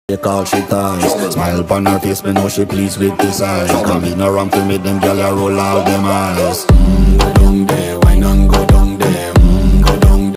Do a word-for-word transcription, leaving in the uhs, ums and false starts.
Take all she ties. Smile upon her face, me know she pleased with this eye. Come in around to me, them gyal a roll out them eyes. Mm,